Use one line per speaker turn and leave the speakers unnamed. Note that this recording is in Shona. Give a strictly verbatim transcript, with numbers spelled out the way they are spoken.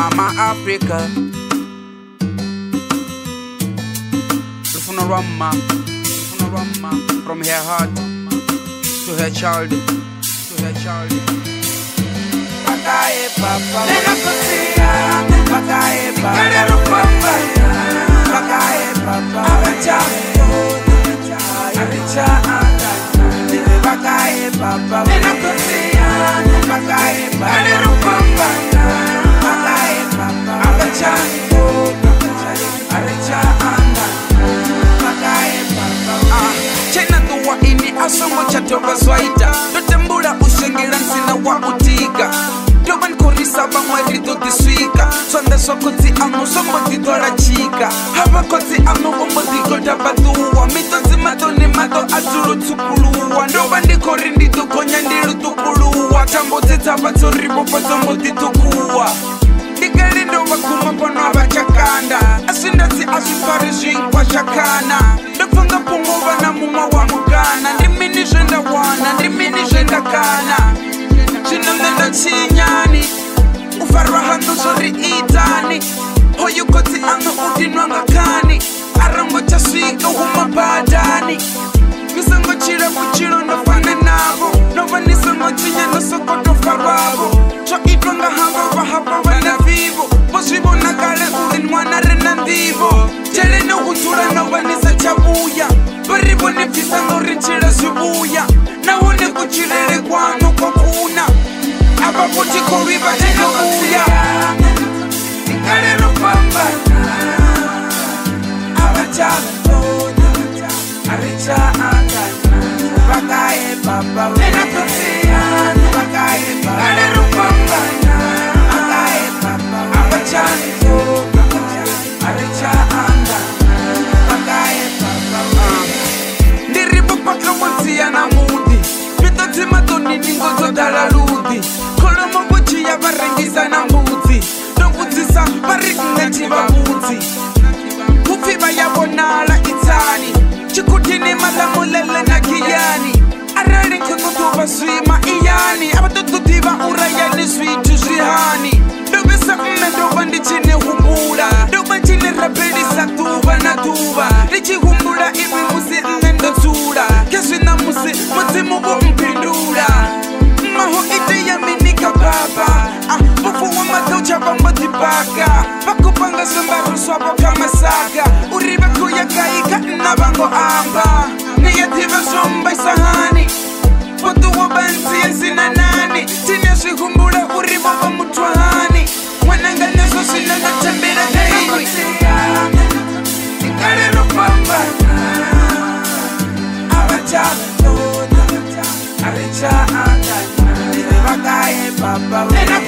Mama Africa. Rufuna Rama, Rufuna Rama, from her heart to her child, to her child. Bakaye papa, ninakusia. Bakaye papa, ninakupa. Bakaye papa, acha, acha, bakaye papa, ninakusia. Bakaye papa, ninakupa. Bakaye papa, acha, acha, bakaye papa. Chena tuwa ini asongo chatoka swaita. Totembula ushengela nsina wa utiga. Doban korisa bangwa rito tiswika. Sonda sokoti amu sombo titola chika. Haba koti amu bombo tikota batuwa. Mitozi mato ni mato aturu tukuluwa. Doban di korindi tukonya ndiru tukuluwa. Tambo teta bato ribo patombo titukuwa. Digali ndo bakuma pono abachakanda. Asinda si asupari shinkwa shakana. Dofanga punguva na muma wa mugana. Ndimini jenda wana, ndimini jenda kana. Chinamnenda chinyani ufarwa hando sori itani hoyu koti anga udinwanga kani arango chaswika huma badani nisango chira kuchiro nofane nabo nova nisango chinya nosokoto farwabo cho itwanga hamba wahapa wana vivo poswibo nakale urinwana rena ndivo chele no utura nova nisa chabuya baribo nefisango rinchira subuya na wone kuchirere kwano kokuna aba kuti kubiba tena kuya ikale rupamba abacha aricha anga bakaye papa tena kuya bakaye papa ikale rupamba bakaye papa abacha aricha anga bakaye papa ndiribu paka mtia na mudi bitati matoni ningozo dala ludi kolomo buchi ya barengisa na mbuzi nokutisa barikungati babuzi kufiba ya bonala itani chikutini malamulele na kiyani arali nkutuba swima iyani abatututiva urayani switu zwihani dobisa mme doba ndichine humbula doba chine rapelisa tuba na tuba ndichihumbula ibi musi mme ndotula keswi na musi muzimu umpindula maho ite ya minika baba ah bufu wa matocha bamba tipaka bakupanga sambaru swabo kama saga uribe kuya kaika na bango amba niyativa somba isahani potu wa banzi yazina nani tinya shihumbula uribo wa mutwahani mwananga neso sina natambira daini ikale rupamba abacha aricha anga bakaye papa